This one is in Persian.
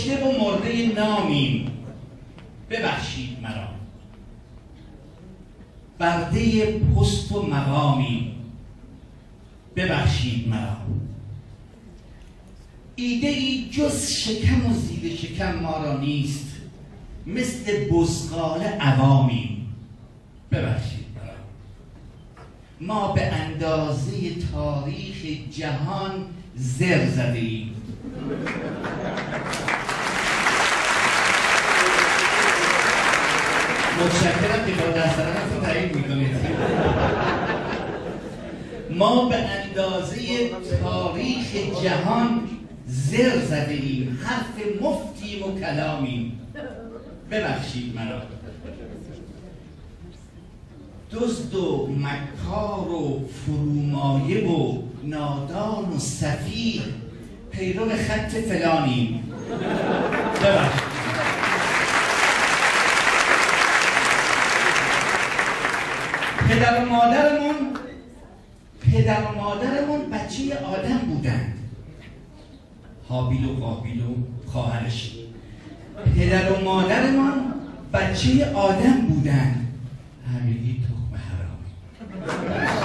کشته و مرده نامیم، ببخشید مرا. برده پست و مقامیم، ببخشید مرا. ایده ای جز شکم و زیر شکم ما را نیست، مثل بزغال عوامیم، ببخشید مرا. ما به اندازه تاریخ جهان زر زده ایم. متشکرم که با دسترانتون تایید میکنید. ما به اندازه تاریخ جهان زر زده ایم، حرف مفتیم و کلامیم، ببخشید مرا. دزد و مکار و فرومایه و نادان و سفیه پیرو خط فلانیم، ببخشید. پدر و مادرمون بچه آدم بودند، هابیل و قابیل و خواهرش. پدر و مادرمان بچه آدم بودند، همگی تخم حرام.